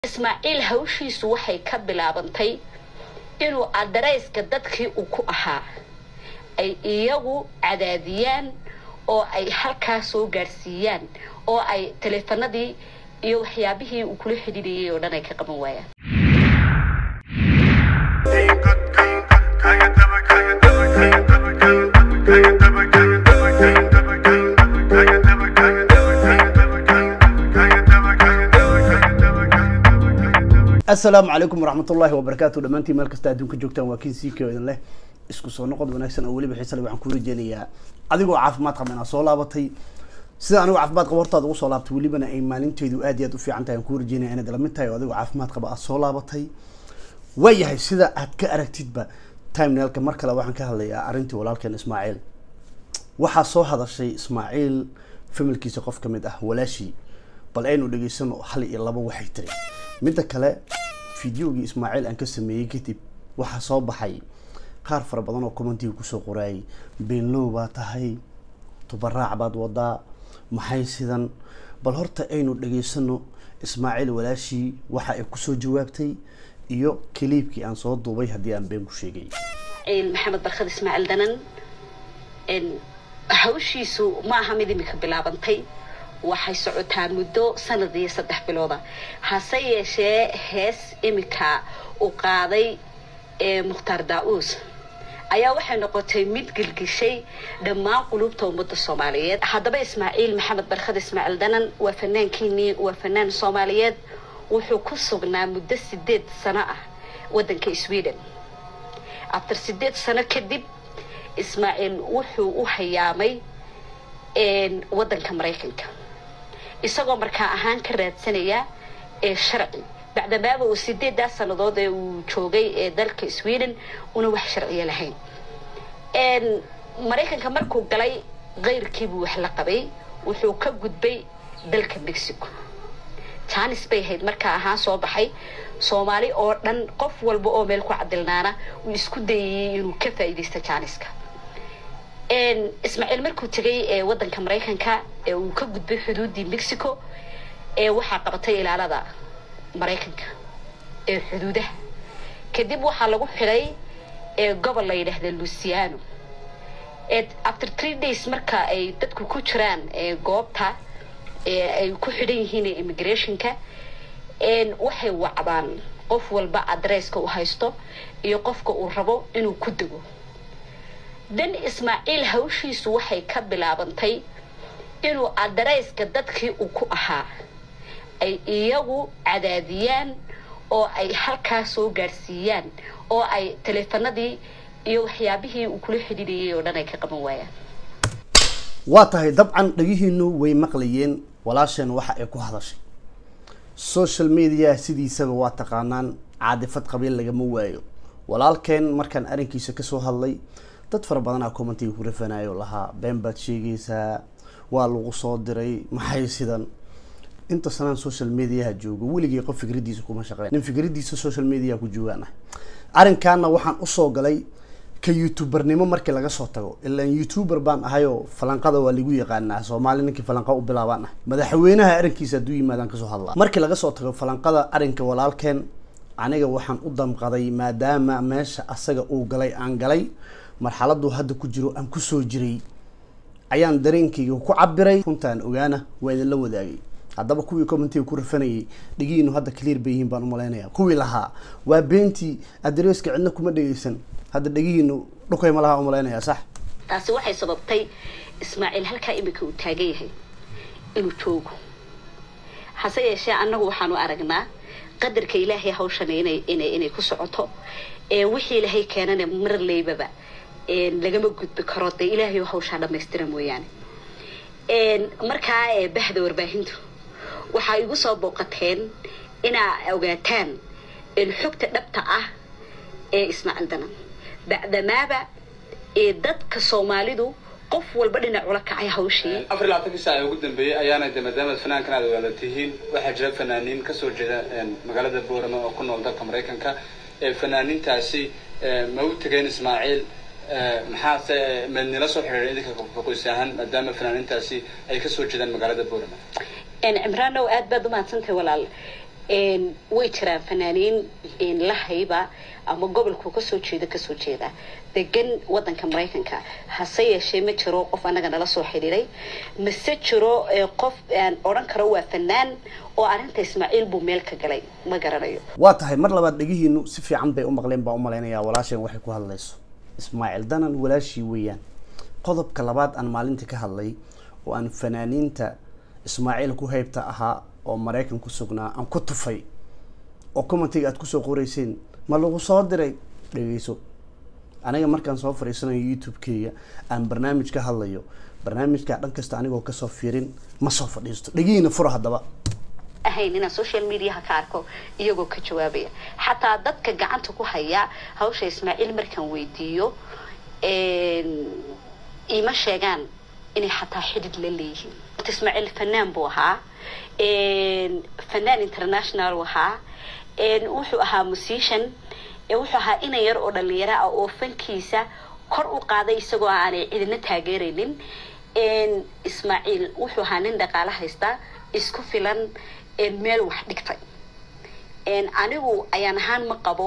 إسماعيل hawshiisu waxay ka bilaabantay inuu adareyska dadkii uu ku ahaa ay iyagu cadaadiyaan oo ay halkaas soo gaarsiiyaan oo ay teleefanadii iyo waxyaabihii uu kula xidhiidhiyay oo dhan ay ka qaban waayaan السلام عليكم ورحمة الله وبركاته. دمانتي مالك استاذن كجوكتان واكين سيكي وإذن له اسكو سو نقد وناكسن أولي بحيث لي وعن كوري جانيا أديقو عافمات قبنا صولابتي سيدا أنو عافمات قبورتاد و صولابتي ولي بنا أي مالين تيدو آديات وفي عنتا ينكوري جانيا أنا دلمتاي وأديقو عافمات قبا صولابتي ويهي سيدا أدك أركتيد با تايم نالك مركلا وحن كهالي أرنتي ولالكين إسماعيل وحا صو هذا الشيء إسماعيل فملكي سقف كميد ولا شيء بل أينو دقيسانو حالي إلا بوحي تري midda kale fiidiyoogii Ismaaciil aan ka sameeyay kadib waxa soo baxay qaar fara badan oo commentiga ku soo qoray beenlow baa tahay tubaraac baad wadaa maxay sidan bal horta aynu dhageysano Ismaaciil walaashi waxa ay ku soo jawaabtay iyo kliibkii aan soo duubay hadii aan been ku sheegay maxamed barkad Ismaaciil danan hawshiisu ma aha mid imika bilaabantay waxay socotaa muddo sanadii 3 bilooda hase yeeshee hees imika u qaaday Mukhtaar Daawus ayaa waxay noqotay mid gilgishay dhammaan qulubta ummadda Soomaaliyeed haddaba Ismaaciil maxamed barkad Ismaaciil danan waa fannaankiinii waa fannaan Soomaaliyeed wuxuu ku sugnaa muddo 8 sano ah wadanka Sweden after 8 sano kadib Ismaaciil wuxuu u hayaamay wadanka Mareykanka isagoo markaa ahaan ka raadsanaya sharci bacdamaaba uu 8 sanadood uu joogay dalka Sweden una wax sharci lahayn Mareykanka markuu galay qeyrkiibu wax la qabay wuxuu ka gudbay dalka Mexico Janice bay hayd markaa ahaan soo baxay Soomaali oo dhan qof walba oo meel ku cadilnaana uu isku dayay inuu ka faa'iideysto Janice-ka Ismaaciil markuu tagay wadanka Mareykanka uu ka gudbay xuduudii Mexico waxa qabatay ilaalada Mareykanka xuduudaha kadib waxa lagu xiray gobol la yiraahdo Luciano after 3 days marka ay dadku ku jiraan goobta ay ku xidhan yihiin immigration-ka waxay wacdaan qof walba address-ka uu haysto iyo qofka uu rabo inuu ku dago dan Ismaaciil hawshiisu waxay ka bilaabantay inuu adareyska dadkii uu ku ahaa ay iyagu cadaadiyaan oo ay halkaas soo gaarsiiyaan oo ay teleefanadii iyo waxyaabihii uu kula xidhiidhiyay oo dhan ay ka qaban waayaan waa tahay dabcan dhagihiinu way maqlayeen walaasheen waxa ay ku hadashay social media sidiisaba waa taqaanaan caadifad qabiil laga ma waayo walaalkeen markaan arinkiisa ka soo hadlay dad fara badan ah commentiga ku rafanayo laha been baad sheegaysaa waa lagu soo diray maxay sidan inta sanad social media joogo weligii qof fikradiisa kuma shaqeyn nin fikradiisa social media ku joogaana arinkaana waxaan u soo galay ka youtubernimo markii laga soo tago ilaa youtuber baan ahayo falanqada waa lagu yaqaanaa Soomaali ninkii falanqa u bilaabana madaxweynaha arinkiisa haduu yimaadaan ka soo hadlaa markii laga soo tago falanqada arinka walaalkeen aniga waxaan u damqaday maadaama meesha asaga uu galay aan galay marxaladu hadda ku jiro aan ku soo jiray ayaan dareenkayga ku cabiray runtaan ogaana waa idin la wadaagay haddaba kuwii commentiga ku rafanayay dhigiinu hadda clear bayeen baan u maleynaya kuwii lahaa waa beentii addresska cidna kuma dhageysan hadda dhigiinu dhukay ma laha u maleynaya sax taasi waxay sababtay Ismaaciil halka imika uu taagan yahay inuu joogo hase yeeshee annagu waxaanu aragnaa qadarka Ilaahay hawshan inay ku socoto wixii Ilaahay keenana mar leebaba lagama gudbi karo de Ilaahay hawsha dhameystiran mooyaan markaa bahda warbaahintu waxa igu soo booqateen ina ogaataan in xogta dhabta ah Ismaaciil danan bacdamaaba dadka Soomaalidu qof walba dhinac ula kacay hawshii 24 saac ugu dambeeyay ayaana maadaama fanaankan aad walaatihiin waxa jira fanaaniin ka soo jeeda magaalada Boorama oo ku nool dalka Mareykanka fanaaniintaasi ma u tageen Ismaaciil maxaa meelnila soo xiriiray idinka qoysahan maadaama fanaaniintaasi ay ka soo jeedaan magaalada Boorama Imraan oo aad baad u mahadsantahay walaal way jiraan fanaaniin la hayba ama gobolku kasoo jeeda degan wadanka Mareykanka hase yeeshee ma jiro qof anaga nala soo xiriiray mise jiro qof aan oran karo waa fanaan oo arinta Ismaaciil buu meel ka galay ma garanayo waa tahay mar labaad dhagihiinu si fiican bay u maqleen baa u maleynaya walaasheen waxay ku hadlayso Ismaaciil danan walaashii weeyaan qodobka labaad aan maalintii ka hadlay oo aan fanaaniinta Ismaaciil ku haybta ahaa oo Mareykan ku sugnaa aan ku tufay oo commentiga aad ku soo qorayseen ma lagu soo diray dhageyso aniga markaan soo fariisanayo YouTube-kayga aan barnaamij ka hadlayo barnaamijka dhan kasta anigoo ka soo fiirin ma soo fadhiisto dhagiina furo hadaba ahaynina social media ka arko iyagoo ka jawaabaya xataa dadka gacanta ku haya hawsha Ismaaciil markaan weydiiyo ima sheegaan inay xataa xidid la leeyihiin Ismaaciil fanaan buu ahaa fanaan international wahaa wuxuu ahaa musician wuxuu ahaa in yar oo dhalinyaro ah oo fankiisa kor u qaaday isagoo aan cidina taageeraynin Ismaaciil wuxuu ahaa nin dhaqaale haysta isku filan meel wax dhigtay anigu ayaan ahaan ma qabo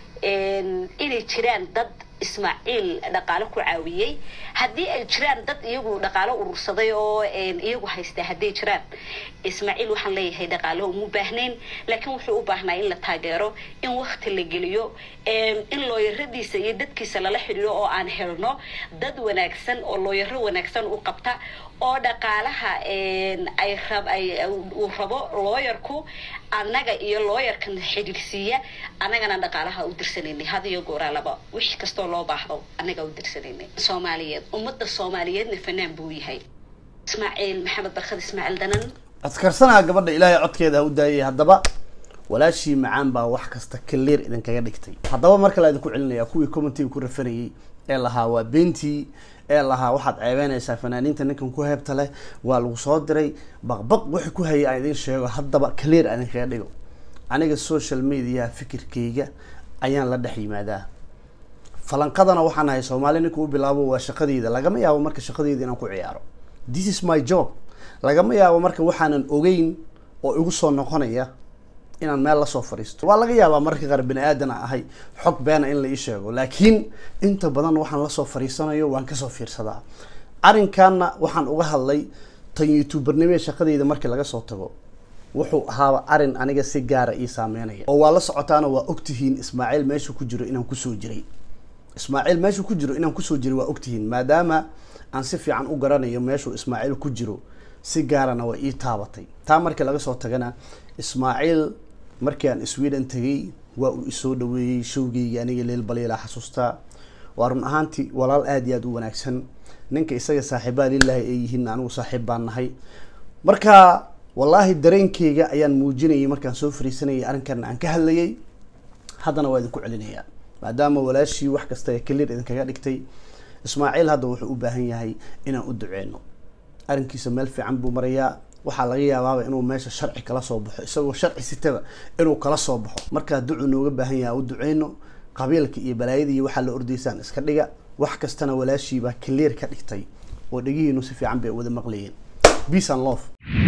inay jiraan dad Ismaaciil dhaqaale ku caawiyay hadii ay jiraan dad iyagu dhaqaale urursaday oo iyagu haysta hadii jiraan Ismaaciil waxaan leeyahay dhaqaale uma baahnayn laakiin wuxuu u baahnaa in la taageero in waqti la geliyo in looyaradiisa iyo dadkiisa lala xiriiro oo aan helno dad wanaagsan oo looyaro wanaagsan u qabta oo dhaqaalaha ay uu rabo looyarku anaga iyo looyarkan xiriirsiya anagana dhaqaalaha u dirsanayna hadiyo gooraalaba wixii kasto loo baahdo anaga u dirsanayna Soomaaliyeed ummadda Soomaaliyeedna fanaan buu yahay Ismaaciil Maxamed Barkad Ismaaciil danan adkarsana gabadha Ilaahay codkeeda u daayay hadaba walaashii macaan baa wax kasta clear idin kaga dhigtay hadaba marka la idinku celinaya kuwii commentiga ku rafanayay ee lahaa waa beentii ee lahaa waxaad ceebeynaysaa fanaaniinta ninkan ku heebta leh waa lagu soo diray baqbaq wixii ku hayay aan idin sheego hadaba clear aan kaga dhigo aniga social media fikirkayga ayaan la dhex yimaadaa falanqadana waxaan ahay Soomaali ninku u bilaabo waa shaqadeeda lagama yaabo marka shaqadeeda inaan ku ciyaaro this is my job lagama yaabo marka waxaanan ogeyn oo igu soo noqonaya inaan meel la soo fariisto waa laga yaabaa marka qaar bini aadan ahay xog beena in la ii sheego laakiin inta badan waxaan la soo fariisanayo waan ka soo fiirsadaa arinkaana waxaan uga hadlay tan YouTuber-nimada shaqadeeda markii laga soo tago wuxuu ahaa arin aniga si gaar ah ii saameynaya oo waa la socotaana waa ogtihiin Ismaaciil meesha ku jiro inaan ku soo jiray Ismaaciil meesha ku jiro inaan ku soo jiray waa ogtihiin maadaama aan si fiican u garanayo meesha Ismaaciil ku jiro si gaarana waa ii taabatay taa markii laga soo tagana Ismaaciil markii aan Sweden tagay waa uu isoo dhaweeyay showgeyga aniga leel baleela xasuusta waa run ahaantii walaal aad iyo aad u wanaagsan ninka isaga saaxiibada Ilaahay ay yihiin anigu saaxiib baan nahay marka wallahi dareenkeyga ayaan muujinayay markaan soo fariisanayay arinkan aan ka hadlayay haddana waa idinku celinayaa maadaama walaashii wax kasta ay clear idin kaga dhigtay Ismaaciil hadda wuxuu u baahan yahay inaan u duceeno arinkiisa meel fiican buu marayaa waxa laga yaabaa inuu meesha sharci kala soo baxo isagoo sharci sitaba inuu kala soo baxo marka duco nooga baahan yahay u duceeno qabiilka iyo balaayada iyo waxa la ordaysaan iska dhiga wax kastana walaashii baa clear ka dhigtay oo dhagihiinu si fiican bay wada maqlayeen peace and love